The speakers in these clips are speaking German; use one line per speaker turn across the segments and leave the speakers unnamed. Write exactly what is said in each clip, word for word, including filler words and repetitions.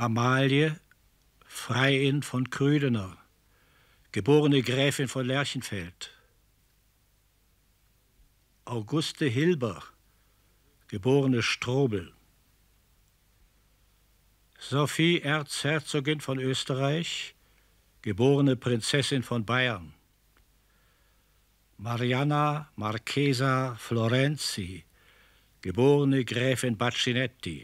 Amalie, Freiin von Krüdener, geborene Gräfin von Lerchenfeld. Auguste Hilber, geborene Strobel. Sophie Erzherzogin von Österreich, geborene Prinzessin von Bayern. Marianna Marchesa Florenzi, geborene Gräfin Baccinetti.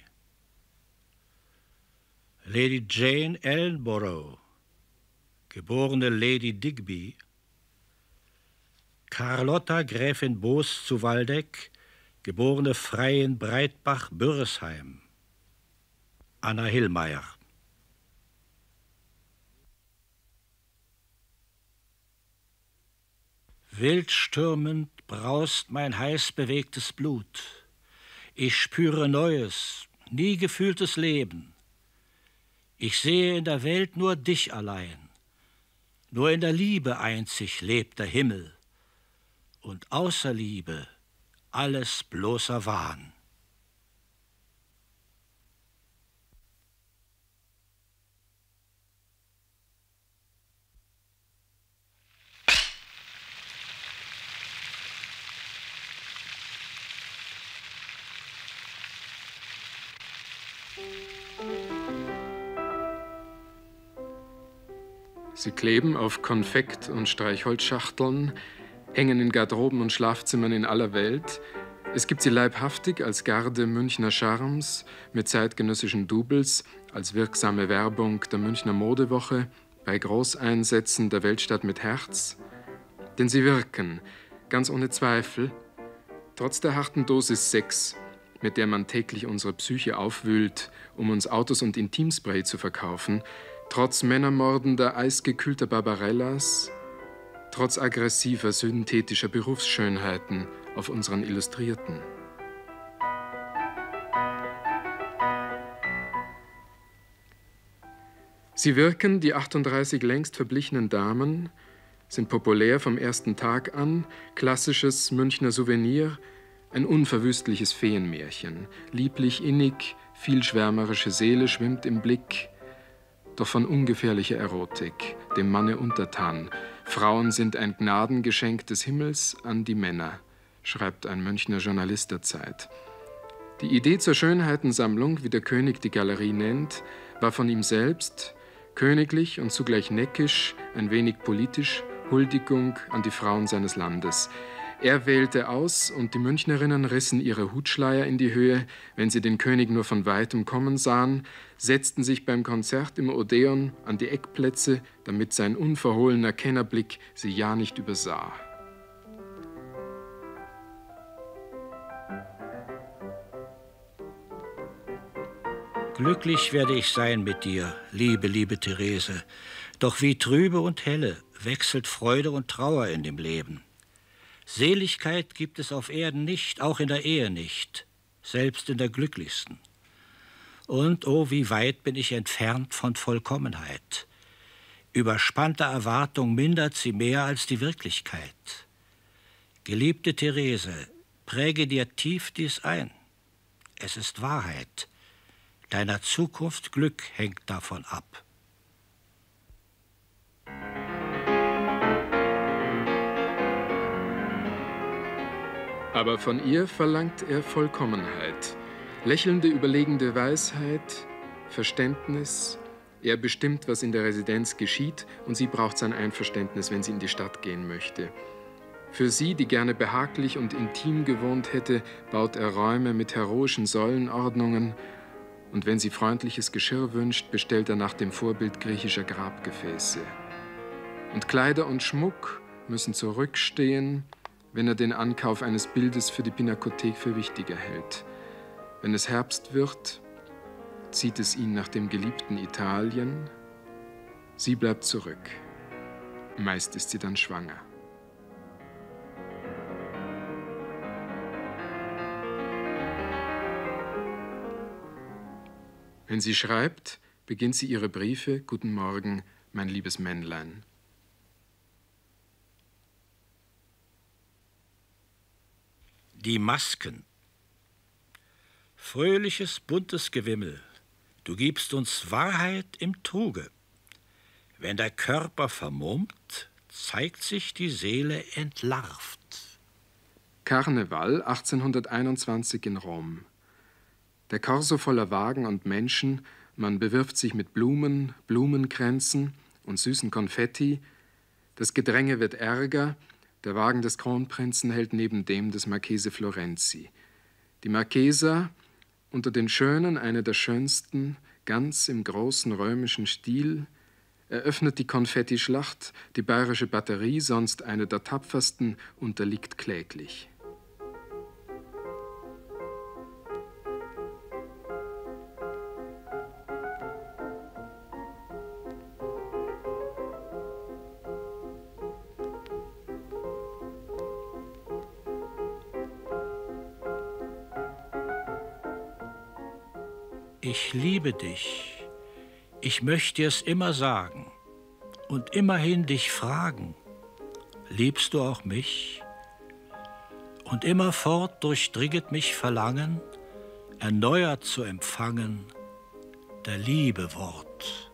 Lady Jane Ellenborough, geborene Lady Digby. Carlotta Gräfin Boos zu Waldeck, geborene Freiin Breitbach-Büresheim. Anna Hillmeier. Wildstürmend braust mein heiß bewegtes Blut. Ich spüre neues, nie gefühltes Leben. Ich sehe in der Welt nur dich allein. Nur in der Liebe einzig lebt der Himmel. Und außer Liebe alles bloßer Wahn.
Sie kleben auf Konfekt- und Streichholzschachteln, hängen in Garderoben und Schlafzimmern in aller Welt. Es gibt sie leibhaftig als Garde Münchner Charmes mit zeitgenössischen Doubles, als wirksame Werbung der Münchner Modewoche, bei Großeinsätzen der Weltstadt mit Herz. Denn sie wirken, ganz ohne Zweifel, trotz der harten Dosis Sex, mit der man täglich unsere Psyche aufwühlt, um uns Autos und Intimspray zu verkaufen, trotz männermordender, eisgekühlter Barbarellas, trotz aggressiver, synthetischer Berufsschönheiten auf unseren Illustrierten. Sie wirken, die achtunddreißig längst verblichenen Damen, sind populär vom ersten Tag an, klassisches Münchner Souvenir, ein unverwüstliches Feenmärchen, lieblich innig, viel schwärmerische Seele schwimmt im Blick, doch von ungefährlicher Erotik, dem Manne untertan. Frauen sind ein Gnadengeschenk des Himmels an die Männer, schreibt ein Münchner Journalist der Zeit. Die Idee zur Schönheitensammlung, wie der König die Galerie nennt, war von ihm selbst, königlich und zugleich neckisch, ein wenig politisch, Huldigung an die Frauen seines Landes. Er wählte aus und die Münchnerinnen rissen ihre Hutschleier in die Höhe, wenn sie den König nur von Weitem kommen sahen, setzten sich beim Konzert im Odeon an die Eckplätze, damit sein unverhohlener Kennerblick sie ja nicht übersah.
Glücklich werde ich sein mit dir, liebe, liebe Therese. Doch wie trübe und helle wechselt Freude und Trauer in dem Leben. Seligkeit gibt es auf Erden nicht, auch in der Ehe nicht, selbst in der glücklichsten. Und oh, wie weit bin ich entfernt von Vollkommenheit. Überspannte Erwartung mindert sie mehr als die Wirklichkeit. Geliebte Therese, präge dir tief dies ein. Es ist Wahrheit. Deiner Zukunft Glück hängt davon ab.
Aber von ihr verlangt er Vollkommenheit, lächelnde, überlegende Weisheit, Verständnis. Er bestimmt, was in der Residenz geschieht, und sie braucht sein Einverständnis, wenn sie in die Stadt gehen möchte. Für sie, die gerne behaglich und intim gewohnt hätte, baut er Räume mit heroischen Säulenordnungen, und wenn sie freundliches Geschirr wünscht, bestellt er nach dem Vorbild griechischer Grabgefäße. Und Kleider und Schmuck müssen zurückstehen, wenn er den Ankauf eines Bildes für die Pinakothek für wichtiger hält. Wenn es Herbst wird, zieht es ihn nach dem geliebten Italien. Sie bleibt zurück. Meist ist sie dann schwanger. Wenn sie schreibt, beginnt sie ihre Briefe: Guten Morgen, mein liebes Männlein.
Die Masken. Fröhliches, buntes Gewimmel. Du gibst uns Wahrheit im Truge. Wenn der Körper vermummt, zeigt sich die Seele entlarvt.
Karneval achtzehnhunderteinundzwanzig in Rom. Der Korso voller Wagen und Menschen, man bewirft sich mit Blumen, Blumenkränzen und süßen Konfetti. Das Gedränge wird ärger, der Wagen des Kronprinzen hält neben dem des Marchese Florenzi. Die Marchesa, unter den Schönen eine der schönsten, ganz im großen römischen Stil, eröffnet die Konfettischlacht, die bayerische Batterie, sonst eine der tapfersten, unterliegt kläglich.
Ich liebe dich, ich möchte dir's immer sagen und immerhin dich fragen, liebst du auch mich? Und immerfort durchdringet mich Verlangen, erneuert zu empfangen, der Liebe Wort.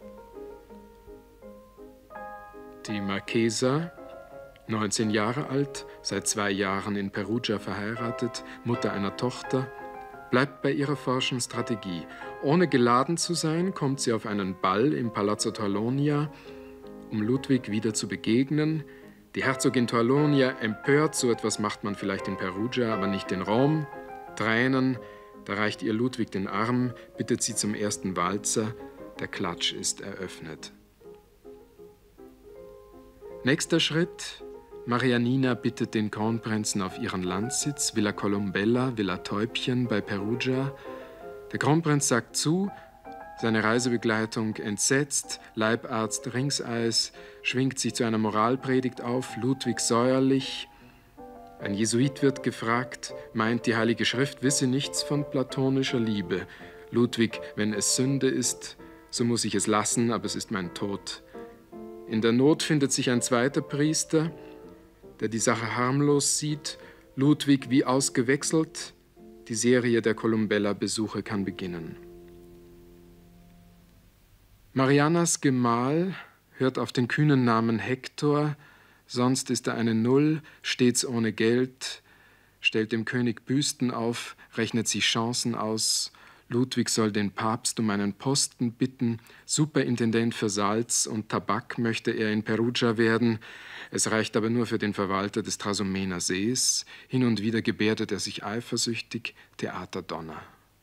Die Marchesa, neunzehn Jahre alt, seit zwei Jahren in Perugia verheiratet, Mutter einer Tochter, bleibt bei ihrer forschen Strategie. Ohne geladen zu sein, kommt sie auf einen Ball im Palazzo Torlonia, um Ludwig wieder zu begegnen. Die Herzogin Torlonia empört, so etwas macht man vielleicht in Perugia, aber nicht in Rom. Tränen, da reicht ihr Ludwig den Arm, bittet sie zum ersten Walzer. Der Klatsch ist eröffnet. Nächster Schritt: Marianina bittet den Kronprinzen auf ihren Landsitz, Villa Colombella, Villa Täubchen bei Perugia. Der Kronprinz sagt zu, seine Reisebegleitung entsetzt, Leibarzt Ringseis schwingt sich zu einer Moralpredigt auf, Ludwig säuerlich. Ein Jesuit wird gefragt, meint, die Heilige Schrift wisse nichts von platonischer Liebe. Ludwig, wenn es Sünde ist, so muss ich es lassen, aber es ist mein Tod. In der Not findet sich ein zweiter Priester, der die Sache harmlos sieht, Ludwig wie ausgewechselt. Die Serie der Colombella-Besuche kann beginnen. Marianas Gemahl hört auf den kühnen Namen Hektor, sonst ist er eine Null, stets ohne Geld, stellt dem König Büsten auf, rechnet sich Chancen aus. Ludwig soll den Papst um einen Posten bitten, Superintendent für Salz und Tabak möchte er in Perugia werden. Es reicht aber nur für den Verwalter des Trasumener Sees. Hin und wieder gebärdet er sich eifersüchtig, Theaterdonner.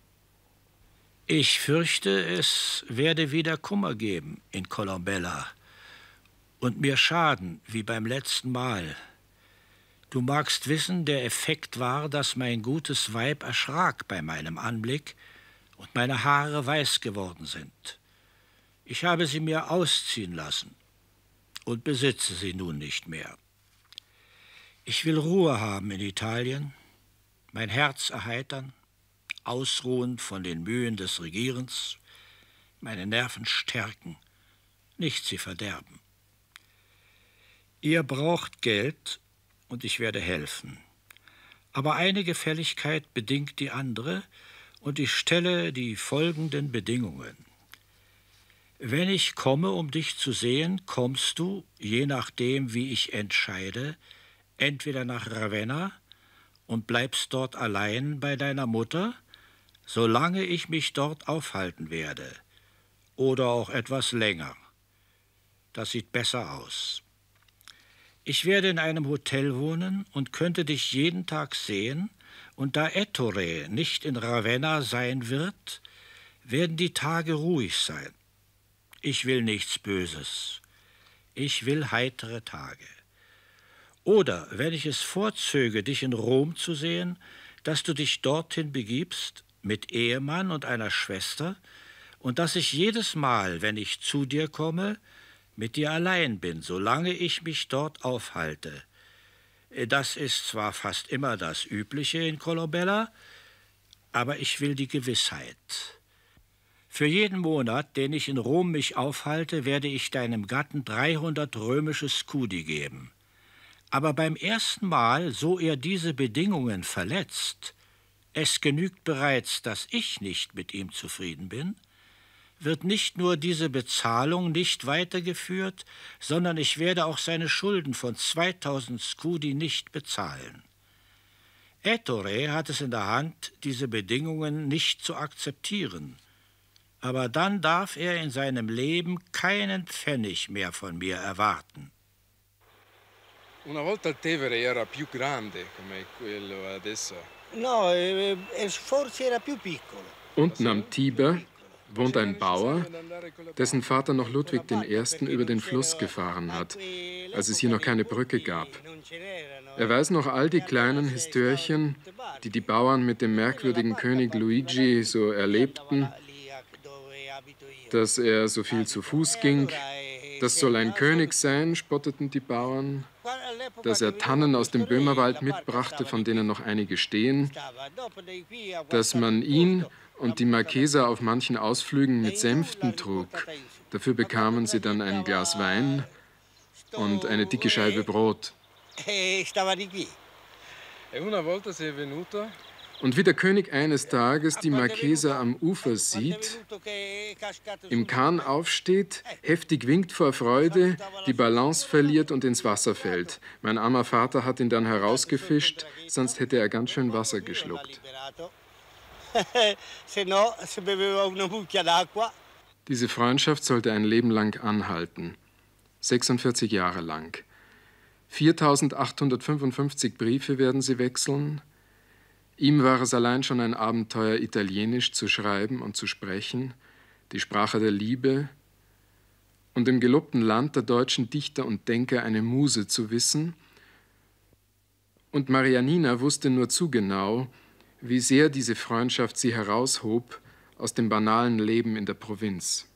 Ich fürchte, es werde wieder Kummer geben in Colombella und mir schaden, wie beim letzten Mal. Du magst wissen, der Effekt war, dass mein gutes Weib erschrak bei meinem Anblick und meine Haare weiß geworden sind. Ich habe sie mir ausziehen lassen und besitze sie nun nicht mehr. Ich will Ruhe haben in Italien, mein Herz erheitern, ausruhen von den Mühen des Regierens, meine Nerven stärken, nicht sie verderben. Ihr braucht Geld und ich werde helfen. Aber eine Gefälligkeit bedingt die andere, und ich stelle die folgenden Bedingungen. Wenn ich komme, um dich zu sehen, kommst du, je nachdem, wie ich entscheide, entweder nach Ravenna und bleibst dort allein bei deiner Mutter, solange ich mich dort aufhalten werde, oder auch etwas länger. Das sieht besser aus. Ich werde in einem Hotel wohnen und könnte dich jeden Tag sehen, und da Ettore nicht in Ravenna sein wird, werden die Tage ruhig sein. Ich will nichts Böses. Ich will heitere Tage. Oder, wenn ich es vorzöge, dich in Rom zu sehen, dass du dich dorthin begibst, mit Ehemann und einer Schwester, und dass ich jedes Mal, wenn ich zu dir komme, mit dir allein bin, solange ich mich dort aufhalte. Das ist zwar fast immer das Übliche in Colombella, aber ich will die Gewissheit. Für jeden Monat, den ich in Rom mich aufhalte, werde ich deinem Gatten dreihundert römische Scudi geben. Aber beim ersten Mal, so er diese Bedingungen verletzt, es genügt bereits, dass ich nicht mit ihm zufrieden bin, wird nicht nur diese Bezahlung nicht weitergeführt, sondern ich werde auch seine Schulden von zweitausend Scudi nicht bezahlen. Ettore hat es in der Hand, diese Bedingungen nicht zu akzeptieren. Aber dann darf er in seinem Leben keinen Pfennig mehr von mir erwarten.
Una volta il Tevere era più grande come quello adesso.
No, forse era più piccolo.
Unten am Tiber wohnt ein Bauer, dessen Vater noch Ludwig der Erste über den Fluss gefahren hat, als es hier noch keine Brücke gab. Er weiß noch all die kleinen Histörchen, die die Bauern mit dem merkwürdigen König Luigi so erlebten, dass er so viel zu Fuß ging. Das soll ein König sein, spotteten die Bauern, dass er Tannen aus dem Böhmerwald mitbrachte, von denen noch einige stehen, dass man ihn und die Marcheser auf manchen Ausflügen mit Sänften trug. Dafür bekamen sie dann ein Glas Wein und eine dicke Scheibe Brot. Und wie der König eines Tages die Marcheser am Ufer sieht, im Kahn aufsteht, heftig winkt vor Freude, die Balance verliert und ins Wasser fällt. Mein armer Vater hat ihn dann herausgefischt, sonst hätte er ganz schön Wasser geschluckt. Diese Freundschaft sollte ein Leben lang anhalten. sechsundvierzig Jahre lang. viertausendachthundertfünfundfünfzig Briefe werden sie wechseln. Ihm war es allein schon ein Abenteuer, Italienisch zu schreiben und zu sprechen, die Sprache der Liebe, und im gelobten Land der deutschen Dichter und Denker eine Muse zu wissen. Und Marianina wusste nur zu genau, wie sehr diese Freundschaft sie heraushob aus dem banalen Leben in der Provinz.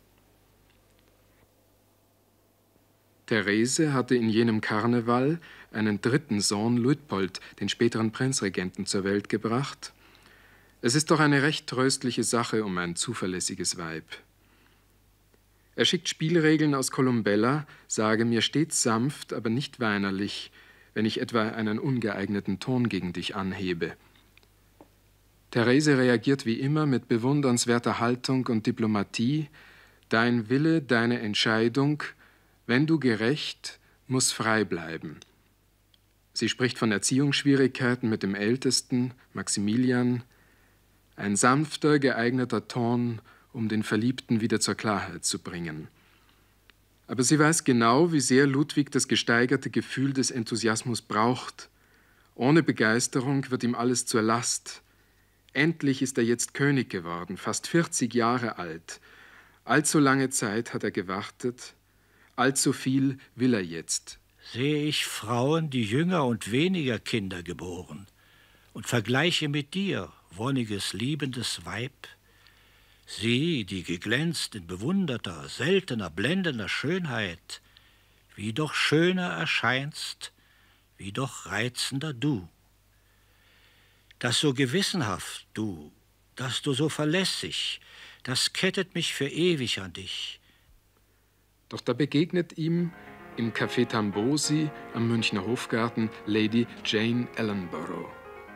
Therese hatte in jenem Karneval einen dritten Sohn, Luitpold, den späteren Prinzregenten, zur Welt gebracht. Es ist doch eine recht tröstliche Sache um ein zuverlässiges Weib. Er schickt Spielregeln aus Columbella, sage mir stets sanft, aber nicht weinerlich, wenn ich etwa einen ungeeigneten Ton gegen dich anhebe. Therese reagiert wie immer mit bewundernswerter Haltung und Diplomatie. Dein Wille, deine Entscheidung, wenn du gerecht, muss frei bleiben. Sie spricht von Erziehungsschwierigkeiten mit dem Ältesten, Maximilian. Ein sanfter, geeigneter Ton, um den Verliebten wieder zur Klarheit zu bringen. Aber sie weiß genau, wie sehr Ludwig das gesteigerte Gefühl des Enthusiasmus braucht. Ohne Begeisterung wird ihm alles zur Last. Endlich ist er jetzt König geworden, fast vierzig Jahre alt. Allzu lange Zeit hat er gewartet. Allzu viel will er jetzt.
Sehe ich Frauen, die jünger und weniger Kinder geboren, und vergleiche mit dir, wonniges, liebendes Weib, sie, die geglänzt in bewunderter, seltener, blendender Schönheit, wie doch schöner erscheinst, wie doch reizender du. Das so gewissenhaft, du, das du so verlässig, das kettet mich für ewig an dich.
Doch da begegnet ihm im Café Tambosi am Münchner Hofgarten Lady Jane Ellenborough.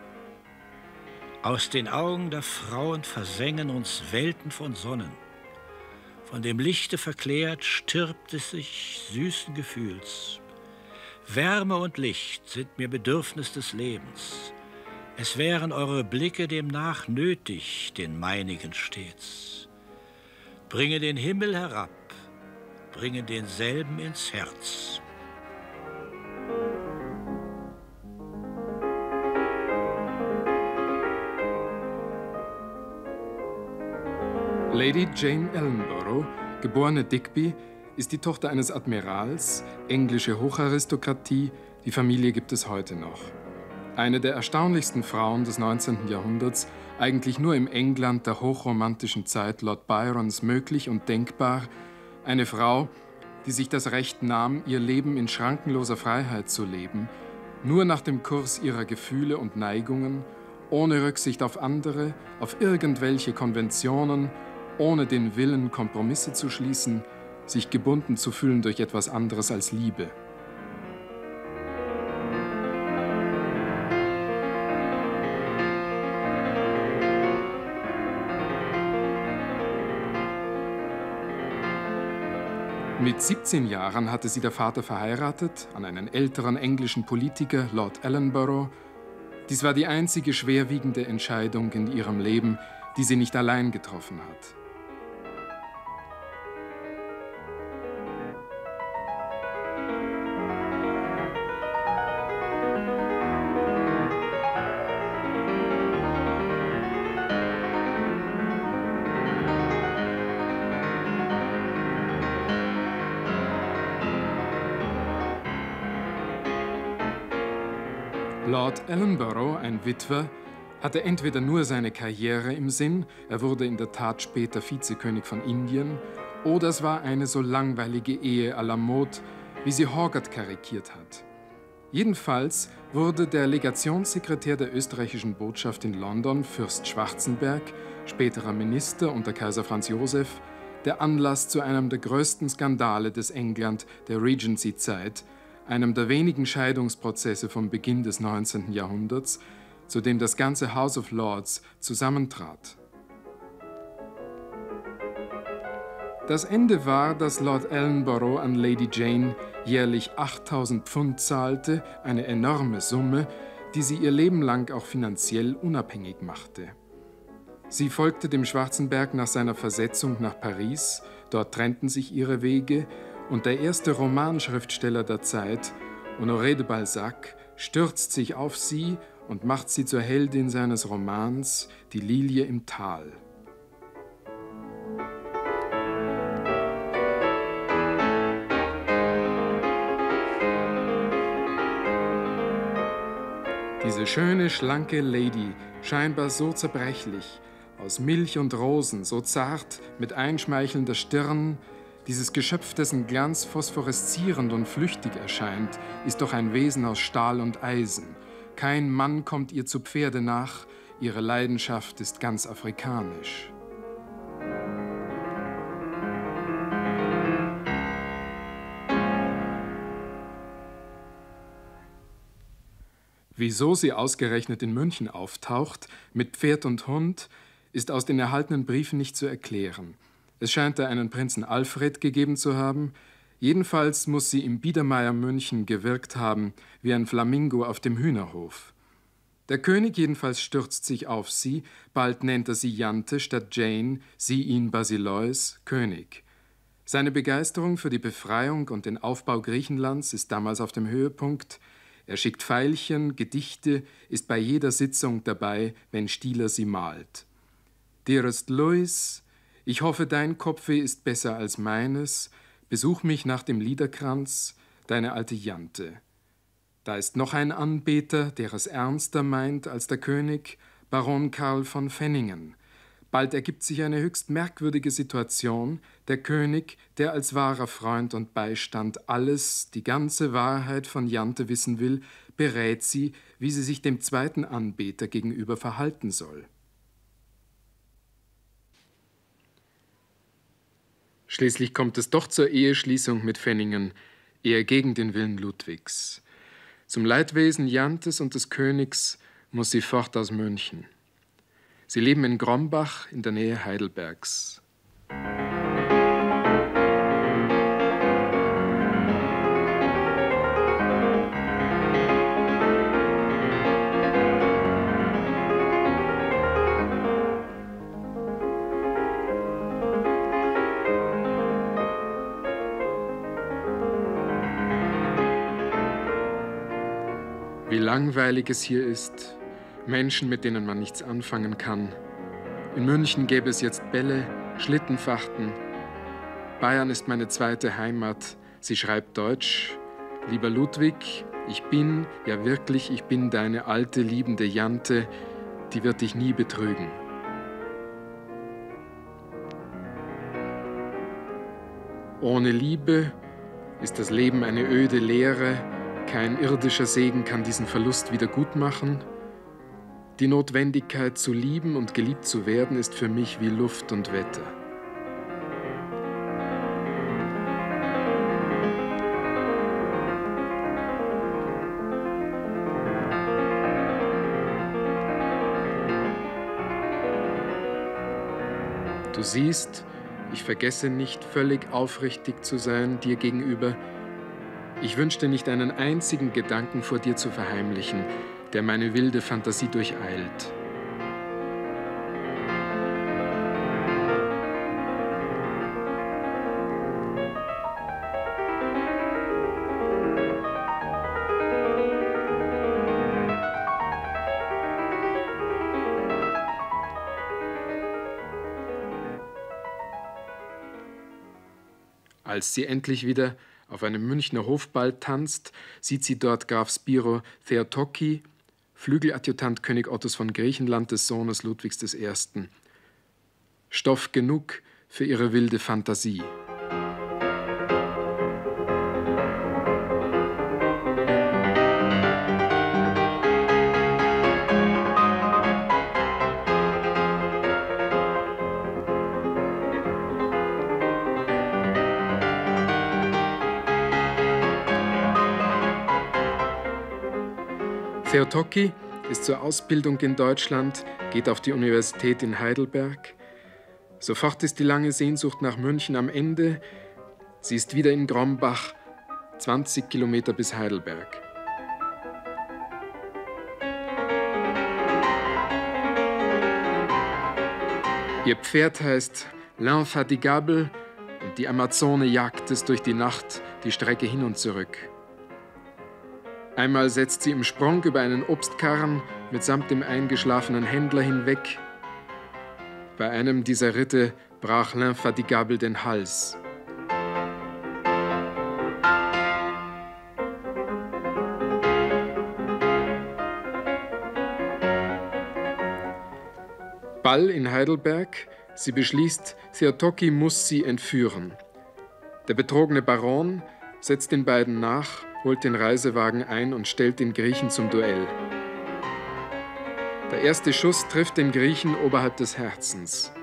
Aus den Augen der Frauen versengen uns Welten von Sonnen. Von dem Lichte verklärt stirbt es sich süßen Gefühls. Wärme und Licht sind mir Bedürfnis des Lebens. Es wären eure Blicke demnach nötig, den meinigen stets. Bringe den Himmel herab, bringe denselben ins Herz.
Lady Jane Ellenborough, geborene Digby, ist die Tochter eines Admirals, englische Hocharistokratie, die Familie gibt es heute noch. Eine der erstaunlichsten Frauen des neunzehnten Jahrhunderts, eigentlich nur im England der hochromantischen Zeit Lord Byrons möglich und denkbar, eine Frau, die sich das Recht nahm, ihr Leben in schrankenloser Freiheit zu leben, nur nach dem Kurs ihrer Gefühle und Neigungen, ohne Rücksicht auf andere, auf irgendwelche Konventionen, ohne den Willen, Kompromisse zu schließen, sich gebunden zu fühlen durch etwas anderes als Liebe. Mit siebzehn Jahren hatte sie der Vater verheiratet an einen älteren englischen Politiker, Lord Ellenborough. Dies war die einzige schwerwiegende Entscheidung in ihrem Leben, die sie nicht allein getroffen hat. Lord Ellenborough, ein Witwer, hatte entweder nur seine Karriere im Sinn, er wurde in der Tat später Vizekönig von Indien, oder es war eine so langweilige Ehe à la Mode, wie sie Hogarth karikiert hat. Jedenfalls wurde der Legationssekretär der österreichischen Botschaft in London, Fürst Schwarzenberg, späterer Minister unter Kaiser Franz Joseph, der Anlass zu einem der größten Skandale des England der Regency-Zeit, einem der wenigen Scheidungsprozesse vom Beginn des neunzehnten Jahrhunderts, zu dem das ganze House of Lords zusammentrat. Das Ende war, dass Lord Ellenborough an Lady Jane jährlich achttausend Pfund zahlte, eine enorme Summe, die sie ihr Leben lang auch finanziell unabhängig machte. Sie folgte dem Schwarzenberg nach seiner Versetzung nach Paris, dort trennten sich ihre Wege, und der erste Romanschriftsteller der Zeit, Honoré de Balzac, stürzt sich auf sie und macht sie zur Heldin seines Romans Die Lilie im Tal. Diese schöne, schlanke Lady, scheinbar so zerbrechlich, aus Milch und Rosen, so zart, mit einschmeichelnder Stirn, dieses Geschöpf, dessen Glanz phosphoreszierend und flüchtig erscheint, ist doch ein Wesen aus Stahl und Eisen. Kein Mann kommt ihr zu Pferde nach, ihre Leidenschaft ist ganz afrikanisch. Wieso sie ausgerechnet in München auftaucht, mit Pferd und Hund, ist aus den erhaltenen Briefen nicht zu erklären. Es scheint da einen Prinzen Alfred gegeben zu haben. Jedenfalls muss sie im Biedermeier München gewirkt haben, wie ein Flamingo auf dem Hühnerhof. Der König jedenfalls stürzt sich auf sie, bald nennt er sie Jante statt Jane, sie ihn Basileus, König. Seine Begeisterung für die Befreiung und den Aufbau Griechenlands ist damals auf dem Höhepunkt. Er schickt Veilchen, Gedichte, ist bei jeder Sitzung dabei, wenn Stieler sie malt. Dearest Louis, ich hoffe, dein Kopfweh ist besser als meines. Besuch mich nach dem Liederkranz, deine alte Jante. Da ist noch ein Anbeter, der es ernster meint als der König, Baron Karl von Fenningen. Bald ergibt sich eine höchst merkwürdige Situation. Der König, der als wahrer Freund und Beistand alles, die ganze Wahrheit von Jante wissen will, berät sie, wie sie sich dem zweiten Anbeter gegenüber verhalten soll. Schließlich kommt es doch zur Eheschließung mit Fenningen, eher gegen den Willen Ludwigs. Zum Leidwesen Jantes und des Königs muss sie fort aus München. Sie leben in Grombach in der Nähe Heidelbergs. Wie langweilig es hier ist, Menschen, mit denen man nichts anfangen kann. In München gäbe es jetzt Bälle, Schlittenfachten. Bayern ist meine zweite Heimat. Sie schreibt Deutsch. Lieber Ludwig, ich bin, ja wirklich, ich bin deine alte, liebende Jante, die wird dich nie betrügen. Ohne Liebe ist das Leben eine öde Leere. Kein irdischer Segen kann diesen Verlust wieder gutmachen. Die Notwendigkeit zu lieben und geliebt zu werden ist für mich wie Luft und Wetter. Du siehst, Ich vergesse nicht, völlig aufrichtig zu sein dir gegenüber. Ich wünschte nicht einen einzigen Gedanken vor dir zu verheimlichen, der meine wilde Fantasie durcheilt. Als sie endlich wieder auf einem Münchner Hofball tanzt, sieht sie dort Graf Spiro Theotoký, Flügeladjutant König Ottos von Griechenland, des Sohnes Ludwigs des Ersten. Stoff genug für ihre wilde Fantasie. Theotoký ist zur Ausbildung in Deutschland, geht auf die Universität in Heidelberg. Sofort ist die lange Sehnsucht nach München am Ende. Sie ist wieder in Grombach, zwanzig Kilometer bis Heidelberg. Ihr Pferd heißt L'Infatigable und die Amazone jagt es durch die Nacht die Strecke hin und zurück. Einmal setzt sie im Sprung über einen Obstkarren mitsamt dem eingeschlafenen Händler hinweg. Bei einem dieser Ritte brach L'Infatigable den Hals. Ball in Heidelberg. Sie beschließt, Theotoký muss sie entführen. Der betrogene Baron setzt den beiden nach, holt den Reisewagen ein und stellt den Griechen zum Duell. Der erste Schuss trifft den Griechen oberhalb des Herzens.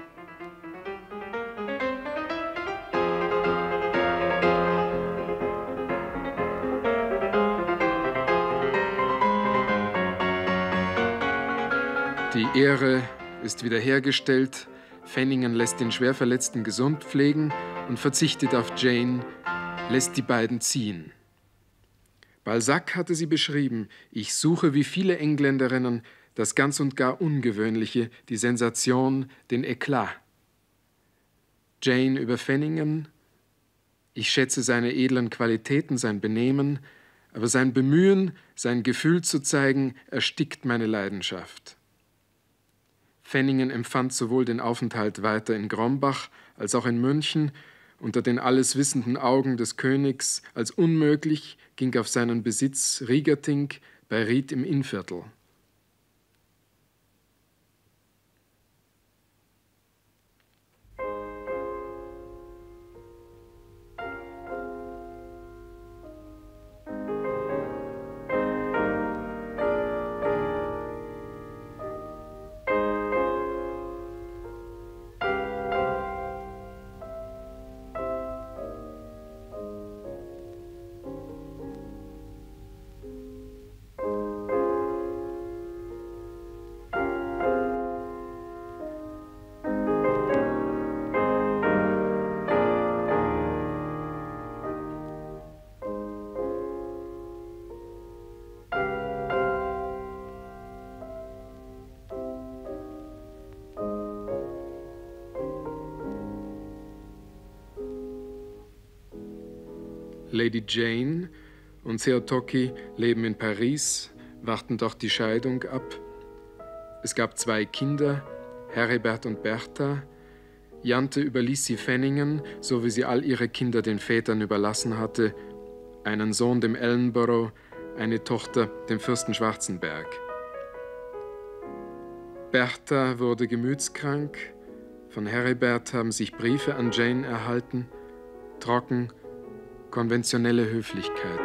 Die Ehre ist wiederhergestellt, Fenningen lässt den Schwerverletzten gesund pflegen und verzichtet auf Jane, lässt die beiden ziehen. Balzac hatte sie beschrieben: Ich suche wie viele Engländerinnen das ganz und gar Ungewöhnliche, die Sensation, den Eklat. Jane über Fenningen: Ich schätze seine edlen Qualitäten, sein Benehmen, aber sein Bemühen, sein Gefühl zu zeigen, erstickt meine Leidenschaft. Fenningen empfand sowohl den Aufenthalt weiter in Grombach als auch in München unter den alles wissenden Augen des Königs als unmöglich, ging auf seinen Besitz Riegerting bei Ried im Innviertel. Lady Jane und Theotoký leben in Paris, warten dort die Scheidung ab. Es gab zwei Kinder, Heribert und Bertha. Jante überließ sie Fenningen, so wie sie all ihre Kinder den Vätern überlassen hatte, einen Sohn dem Ellenborough, eine Tochter dem Fürsten Schwarzenberg. Bertha wurde gemütskrank, von Heribert haben sich Briefe an Jane erhalten, trocken, konventionelle Höflichkeiten.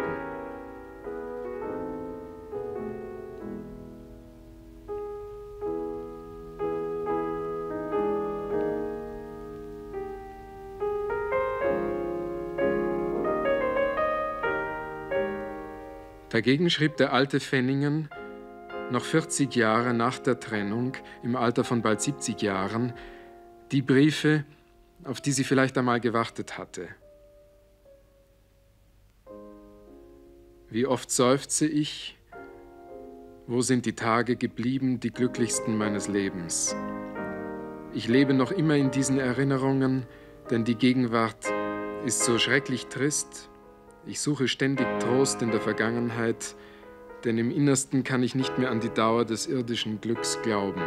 Dagegen schrieb der alte Fenningen, noch vierzig Jahre nach der Trennung, im Alter von bald siebzig Jahren, die Briefe, auf die sie vielleicht einmal gewartet hatte. Wie oft seufze ich, wo sind die Tage geblieben, die glücklichsten meines Lebens? Ich lebe noch immer in diesen Erinnerungen, denn die Gegenwart ist so schrecklich trist. Ich suche ständig Trost in der Vergangenheit, denn im Innersten kann ich nicht mehr an die Dauer des irdischen Glücks glauben.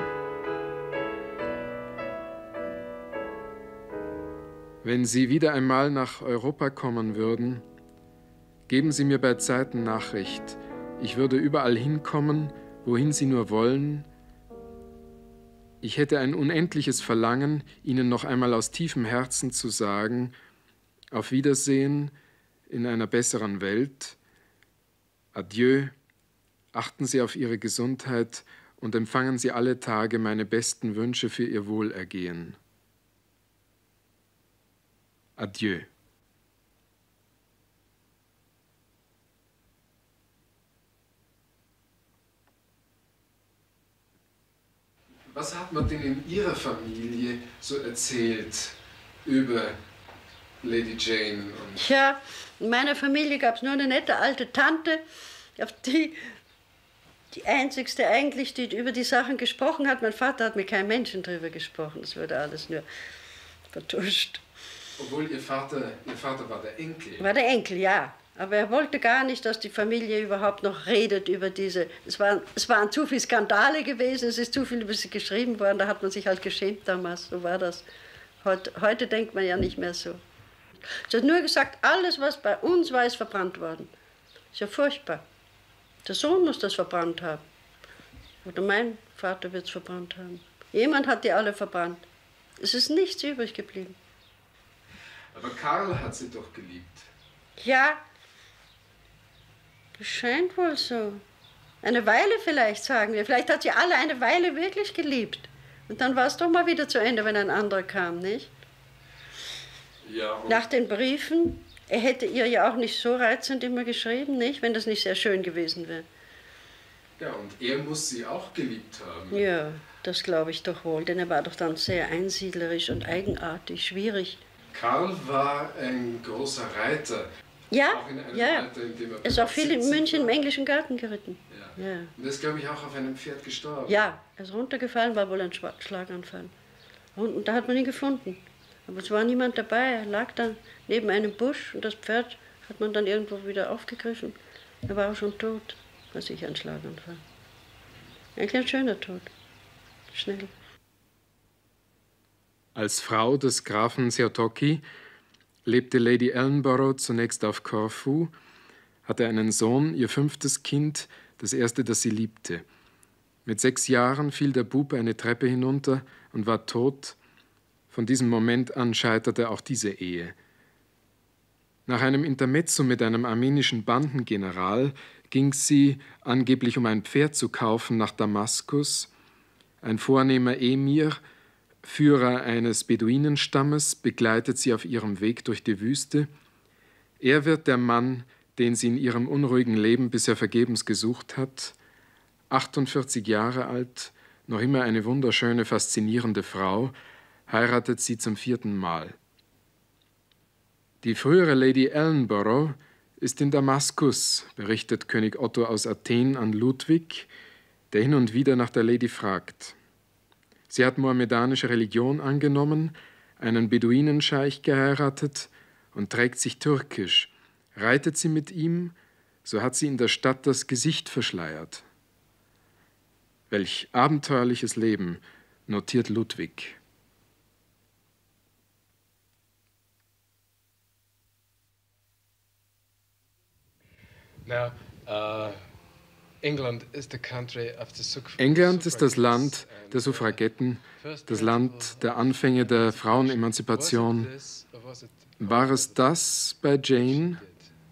Wenn Sie wieder einmal nach Europa kommen würden, geben Sie mir bei Zeiten Nachricht. Ich würde überall hinkommen, wohin Sie nur wollen. Ich hätte ein unendliches Verlangen, Ihnen noch einmal aus tiefem Herzen zu sagen, auf Wiedersehen in einer besseren Welt. Adieu, achten Sie auf Ihre Gesundheit und empfangen Sie alle Tage meine besten Wünsche für Ihr Wohlergehen. Adieu. Was hat man denn in Ihrer Familie so erzählt über Lady Jane? Und
ja, in meiner Familie gab es nur eine nette alte Tante, auf die, die einzigste eigentlich, die über die Sachen gesprochen hat. Mein Vater hat mit keinem Menschen drüber gesprochen, das wurde alles nur vertuscht.
Obwohl Ihr Vater, Ihr Vater war der Enkel.
War der Enkel, ja. Aber er wollte gar nicht, dass die Familie überhaupt noch redet über diese... Es waren, es waren zu viele Skandale gewesen, es ist zu viel über sie geschrieben worden, da hat man sich halt geschämt damals, so war das. Heute, heute denkt man ja nicht mehr so. Es hat nur gesagt, alles, was bei uns war, ist verbrannt worden. Ist ja furchtbar. Der Sohn muss das verbrannt haben. Oder mein Vater wird es verbrannt haben. Jemand hat die alle verbrannt. Es ist nichts übrig geblieben.
Aber Karl hat sie doch geliebt.
Ja, das scheint wohl so. Eine Weile vielleicht, sagen wir. Vielleicht hat sie alle eine Weile wirklich geliebt. Und dann war es doch mal wieder zu Ende, wenn ein anderer kam, nicht?
Ja.
Nach den Briefen, er hätte ihr ja auch nicht so reizend immer geschrieben, nicht? Wenn das nicht sehr schön gewesen wäre.
Ja, und er muss sie auch geliebt haben.
Ja, das glaube ich doch wohl, denn er war doch dann sehr einsiedlerisch und eigenartig, schwierig.
Karl war ein großer Reiter.
Ja,
auch in einem
ja.
Alter, in dem er
Er ist auch viel in München im englischen Garten geritten.
Ja.
Ja.
Und er ist, glaube ich, auch auf einem Pferd gestorben.
Ja, er ist runtergefallen, war wohl ein Schwa- Schlaganfall. Und, und da hat man ihn gefunden. Aber es war niemand dabei. Er lag dann neben einem Busch und das Pferd hat man dann irgendwo wieder aufgegriffen. Er war auch schon tot, was ich ein Schlaganfall. Eigentlich ein schöner Tod. Schnell.
Als Frau des Grafen Sertocchi lebte Lady Ellenborough zunächst auf Korfu, hatte einen Sohn, ihr fünftes Kind, das erste, das sie liebte. Mit sechs Jahren fiel der Bub eine Treppe hinunter und war tot. Von diesem Moment an scheiterte auch diese Ehe. Nach einem Intermezzo mit einem armenischen Bandengeneral ging sie, angeblich um ein Pferd zu kaufen, nach Damaskus. Ein vornehmer Emir, Führer eines Beduinenstammes, begleitet sie auf ihrem Weg durch die Wüste. Er wird der Mann, den sie in ihrem unruhigen Leben bisher vergebens gesucht hat. achtundvierzig Jahre alt, noch immer eine wunderschöne, faszinierende Frau, heiratet sie zum vierten Mal. Die frühere Lady Ellenborough ist in Damaskus, berichtet König Otto aus Athen an Ludwig, der hin und wieder nach der Lady fragt. Sie hat mohammedanische Religion angenommen, einen Beduinenscheich geheiratet und trägt sich türkisch. Reitet sie mit ihm, so hat sie in der Stadt das Gesicht verschleiert. Welch abenteuerliches Leben, notiert Ludwig.
Now, uh England
ist das Land der Suffragetten, das Land der Anfänge der Frauenemanzipation. War es das bei Jane?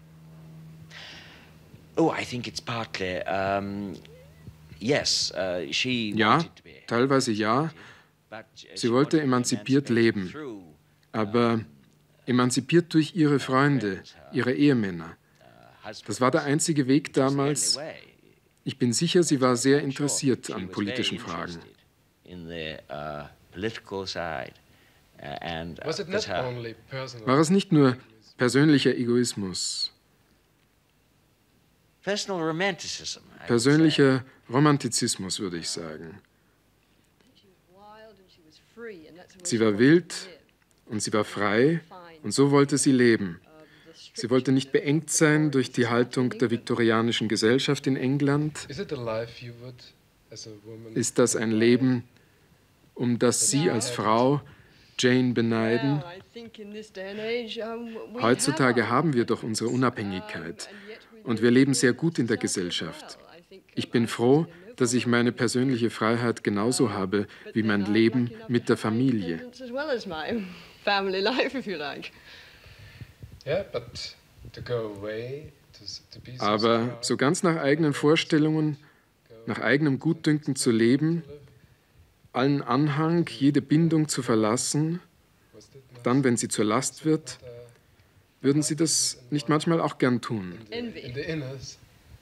Oh, I think it's partly, um, yes, uh, she
ja, teilweise ja. Sie wollte emanzipiert leben, aber emanzipiert durch ihre Freunde, ihre Ehemänner. Das war der einzige Weg damals. Ich bin sicher, sie war sehr interessiert an politischen Fragen.
Uh, and, uh,
Was it not
that her-
only personal?
War es nicht nur persönlicher Egoismus,
Personal romanticism. I would say.
persönlicher Romantizismus, würde ich sagen. Sie war wild und sie war frei und so wollte sie leben. Sie wollte nicht beengt sein durch die Haltung der viktorianischen Gesellschaft in England.
Is it a life you would, as a woman?
Ist das ein Leben, um das Sie als Frau Jane beneiden? Heutzutage haben wir doch unsere Unabhängigkeit und wir leben sehr gut in der Gesellschaft. Ich bin froh, dass ich meine persönliche Freiheit genauso habe wie mein Leben mit der Familie.
Yeah, but to go away, to, s- to be so
Aber
smart,
so ganz nach eigenen Vorstellungen, nach eigenem Gutdünken zu leben, allen Anhang, jede Bindung zu verlassen,
was that not
dann, wenn sie zur Last wird, würden Sie das nicht manchmal auch gern tun?
in the inners?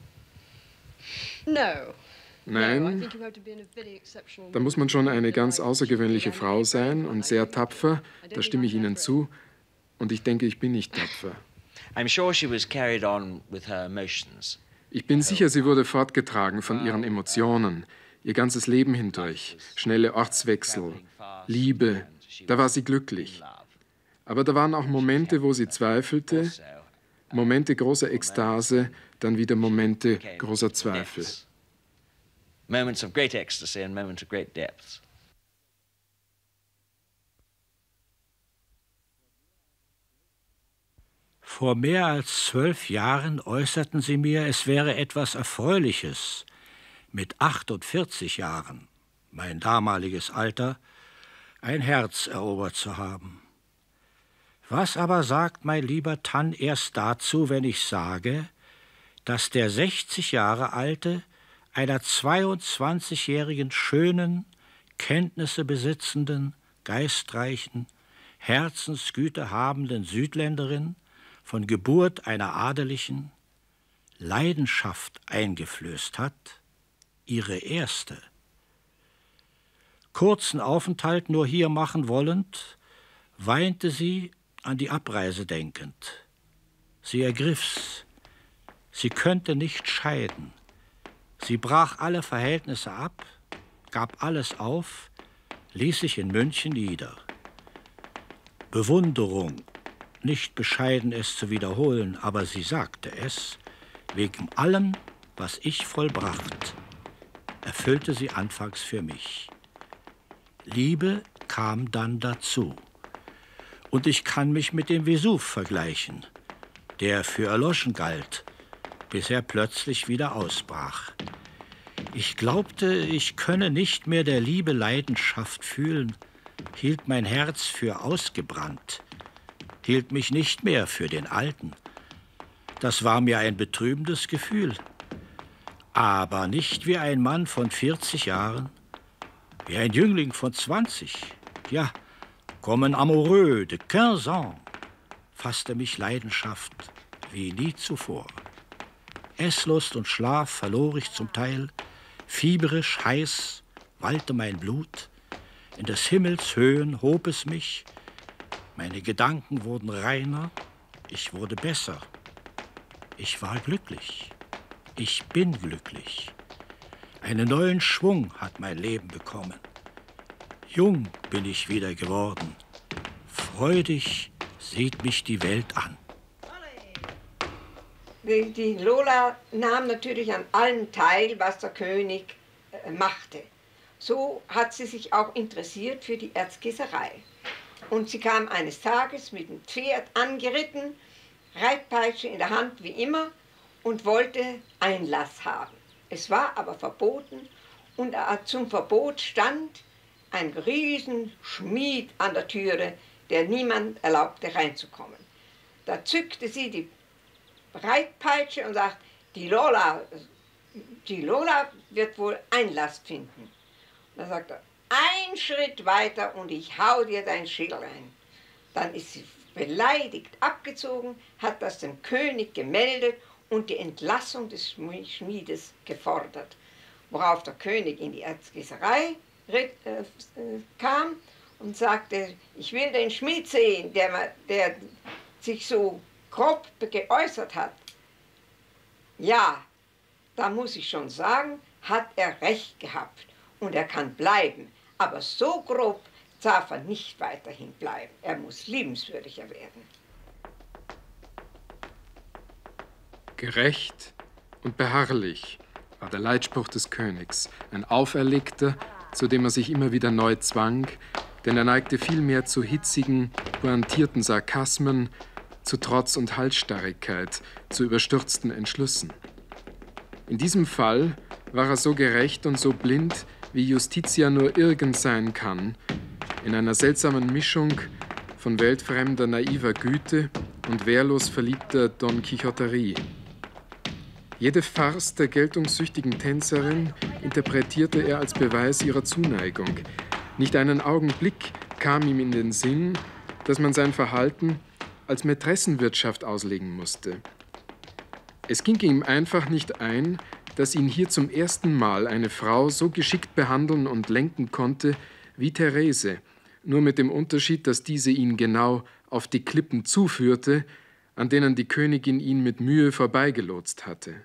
Nein, da muss man schon eine ganz außergewöhnliche Frau sein und sehr tapfer, da stimme ich Ihnen zu. Und ich denke, ich bin nicht tapfer.
I'm sure she was carried on with her emotions.
Ich bin sicher, sie wurde fortgetragen von ihren Emotionen, ihr ganzes Leben hindurch. Schnelle Ortswechsel, Liebe, da war sie glücklich. Aber da waren auch Momente, wo sie zweifelte, Momente großer Ekstase, dann wieder Momente großer Zweifel.
Depths. Moments of great ecstasy and moments of great depth.
Vor mehr als zwölf Jahren äußerten sie mir, es wäre etwas Erfreuliches, mit achtundvierzig Jahren, mein damaliges Alter, ein Herz erobert zu haben. Was aber sagt mein lieber Tann erst dazu, wenn ich sage, dass der sechzig Jahre alte einer zweiundzwanzigjährigen schönen, Kenntnisse besitzenden, geistreichen, Herzensgüte habenden Südländerin, von Geburt einer Adelichen, Leidenschaft eingeflößt hat, ihre erste. Kurzen Aufenthalt nur hier machen wollend, weinte sie, an die Abreise denkend. Sie ergriff's. Sie könnte nicht scheiden. Sie brach alle Verhältnisse ab, gab alles auf, ließ sich in München nieder. Bewunderung, nicht bescheiden es zu wiederholen, aber sie sagte es, wegen allem, was ich vollbracht, erfüllte sie anfangs für mich. Liebe kam dann dazu. Und ich kann mich mit dem Vesuv vergleichen, der für erloschen galt, bis er plötzlich wieder ausbrach. Ich glaubte, ich könne nicht mehr der Liebe Leidenschaft fühlen, hielt mein Herz für ausgebrannt, hielt mich nicht mehr für den Alten. Das war mir ein betrübendes Gefühl, aber nicht wie ein Mann von vierzig Jahren, wie ein Jüngling von zwanzig, ja, comme un amoureux de quinze ans, fasste mich Leidenschaft wie nie zuvor. Esslust und Schlaf verlor ich zum Teil, fieberisch heiß wallte mein Blut, in des Himmels Höhen hob es mich, meine Gedanken wurden reiner, ich wurde besser. Ich war glücklich. Ich bin glücklich. Einen neuen Schwung hat mein Leben bekommen. Jung bin ich wieder geworden. Freudig sieht mich die Welt an.
Die, die Lola nahm natürlich an allem teil, was der König äh, machte. So hat sie sich auch interessiert für die Erzgießerei. Und sie kam eines Tages mit dem Pferd angeritten, Reitpeitsche in der Hand wie immer und wollte Einlass haben. Es war aber verboten und zum Verbot stand ein riesen Schmied an der Türe, der niemand erlaubte reinzukommen. Da zückte sie die Reitpeitsche und sagt, die Lola, die Lola wird wohl Einlass finden. Und dann sagt er, ein Schritt weiter und ich hau dir dein Schild rein. Dann ist sie beleidigt abgezogen, hat das dem König gemeldet und die Entlassung des Schmiedes gefordert. Worauf der König in die Erzgießerei äh, kam und sagte, ich will den Schmied sehen, der, der sich so grob geäußert hat. Ja, da muss ich schon sagen, hat er recht gehabt und er kann bleiben. Aber so grob darf er nicht weiterhin bleiben. Er muss liebenswürdiger werden.
Gerecht und beharrlich war der Leitspruch des Königs, ein auferlegter, zu dem er sich immer wieder neu zwang, denn er neigte vielmehr zu hitzigen, pointierten Sarkasmen, zu Trotz und Halsstarrigkeit, zu überstürzten Entschlüssen. In diesem Fall war er so gerecht und so blind, wie Justitia nur irgend sein kann, in einer seltsamen Mischung von weltfremder, naiver Güte und wehrlos verliebter Don Quixoterie. Jede Farce der geltungssüchtigen Tänzerin interpretierte er als Beweis ihrer Zuneigung. Nicht einen Augenblick kam ihm in den Sinn, dass man sein Verhalten als Mätressenwirtschaft auslegen musste. Es ging ihm einfach nicht ein, dass ihn hier zum ersten Mal eine Frau so geschickt behandeln und lenken konnte wie Therese, nur mit dem Unterschied, dass diese ihn genau auf die Klippen zuführte, an denen die Königin ihn mit Mühe vorbeigelotst hatte.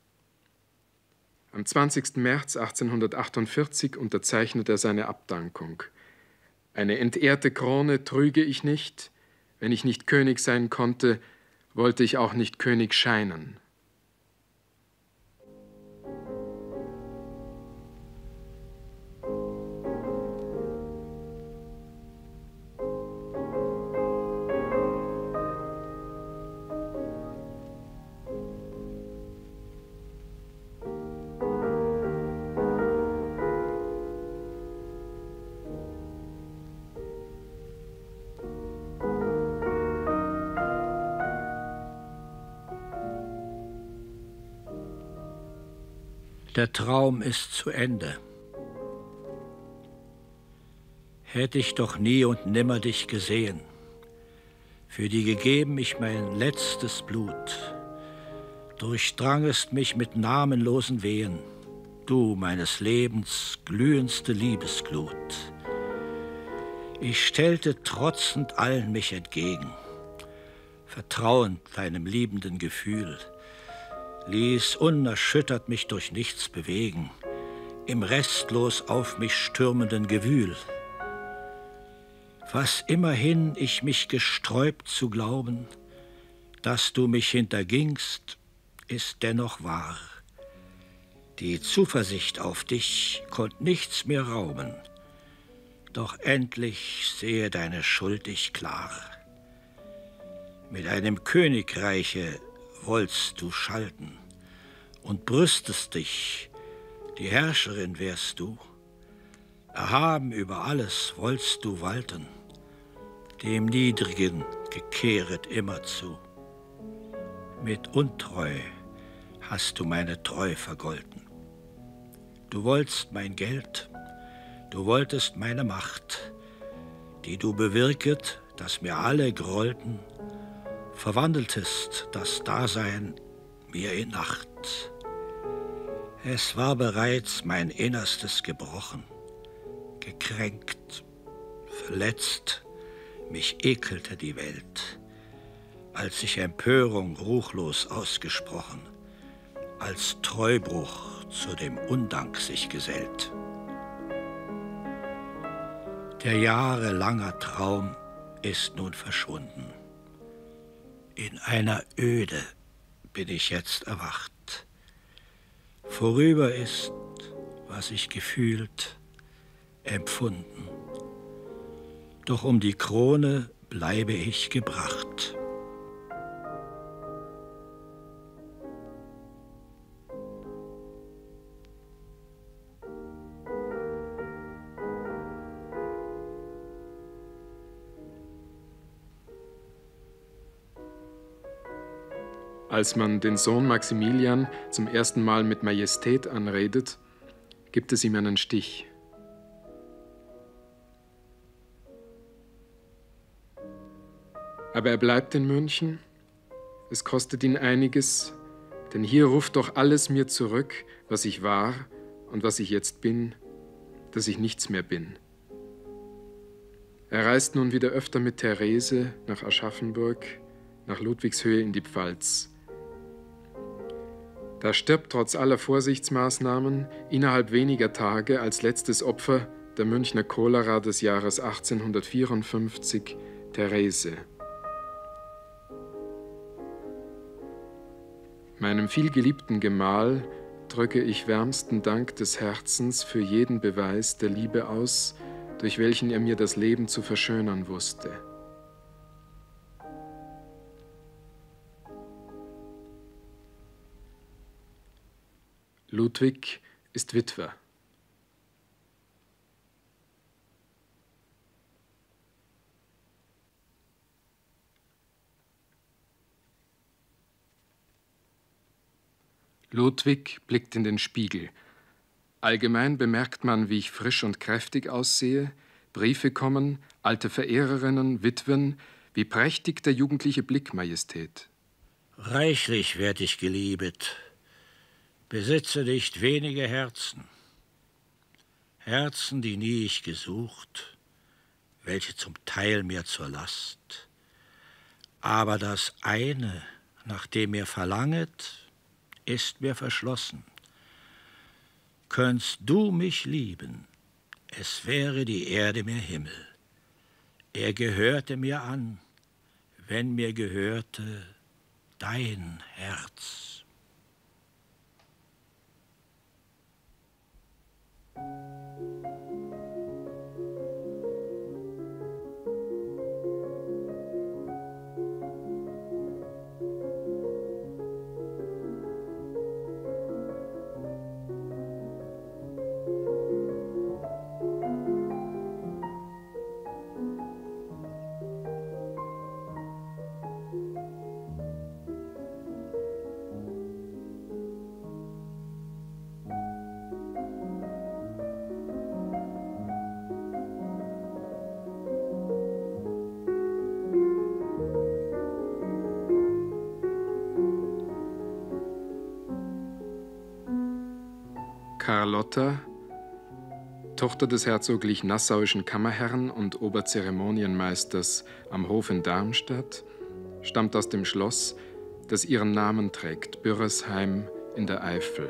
Am zwanzigsten März achtzehnhundertachtundvierzig unterzeichnete er seine Abdankung. Eine entehrte Krone trüge ich nicht, wenn ich nicht König sein konnte, wollte ich auch nicht König scheinen.
Der Traum ist zu Ende. Hätte ich doch nie und nimmer dich gesehen, für die gegeben ich mein letztes Blut, durchdrangest mich mit namenlosen Wehen, du meines Lebens glühendste Liebesglut. Ich stellte trotzend allen mich entgegen, vertrauend deinem liebenden Gefühl, ließ unerschüttert mich durch nichts bewegen, im restlos auf mich stürmenden Gewühl. Was immerhin ich mich gesträubt zu glauben, dass du mich hintergingst, ist dennoch wahr. Die Zuversicht auf dich konnt nichts mir rauben, doch endlich sehe deine Schuld ich klar. Mit einem Königreiche wolltst du schalten und brüstest dich, die Herrscherin wärst du, erhaben über alles wollst du walten, dem Niedrigen gekehret immerzu. Mit Untreu hast du meine Treu vergolten. Du wolltest mein Geld, du wolltest meine Macht, die du bewirket, dass mir alle grollten, verwandeltest das Dasein mir in Nacht. Es war bereits mein Innerstes gebrochen, gekränkt, verletzt, mich ekelte die Welt, als sich Empörung ruchlos ausgesprochen, als Treubruch zu dem Undank sich gesellt. Der jahrelanger Traum ist nun verschwunden. In einer Öde bin ich jetzt erwacht. Vorüber ist, was ich gefühlt, empfunden. Doch um die Krone bleibe ich gebracht.
Als man den Sohn Maximilian zum ersten Mal mit Majestät anredet, gibt es ihm einen Stich. Aber er bleibt in München. Es kostet ihn einiges, denn hier ruft doch alles mir zurück, was ich war und was ich jetzt bin, dass ich nichts mehr bin. Er reist nun wieder öfter mit Therese nach Aschaffenburg, nach Ludwigshöhe in die Pfalz. Da stirbt trotz aller Vorsichtsmaßnahmen innerhalb weniger Tage als letztes Opfer der Münchner Cholera des Jahres achtzehnhundertvierundfünfzig Therese. Meinem vielgeliebten Gemahl drücke ich wärmsten Dank des Herzens für jeden Beweis der Liebe aus, durch welchen er mir das Leben zu verschönern wusste. Ludwig ist Witwer. Ludwig blickt in den Spiegel. Allgemein bemerkt man, wie ich frisch und kräftig aussehe. Briefe kommen, alte Verehrerinnen, Witwen. Wie prächtig der jugendliche Blick, Majestät.
Reichlich werd ich geliebet. Besitze nicht wenige Herzen. Herzen, die nie ich gesucht, welche zum Teil mir zur Last. Aber das eine, nach dem ihr verlanget, ist mir verschlossen. Könntest du mich lieben, es wäre die Erde mir Himmel. Er gehörte mir an, wenn mir gehörte dein Herz.
Carlotta, Tochter des herzoglich-nassauischen Kammerherrn und Oberzeremonienmeisters am Hof in Darmstadt, stammt aus dem Schloss, das ihren Namen trägt, Bürresheim in der Eifel.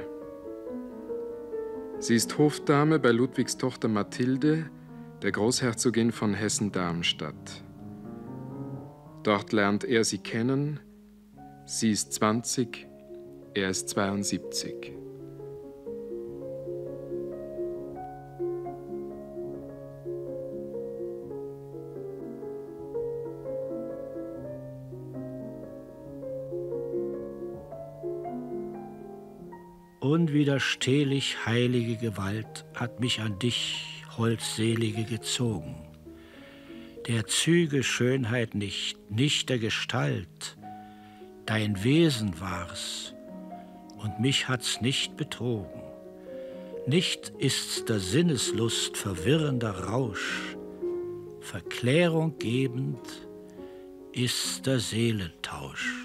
Sie ist Hofdame bei Ludwigs Tochter Mathilde, der Großherzogin von Hessen-Darmstadt. Dort lernt er sie kennen. Sie ist zwanzig, er ist zweiundsiebzig.
Unwiderstehlich heilige Gewalt hat mich an dich, Holdselige, gezogen. Der Züge Schönheit nicht, nicht der Gestalt, dein Wesen war's, und mich hat's nicht betrogen. Nicht ist's der Sinneslust verwirrender Rausch, Verklärung gebend ist der Seelentausch.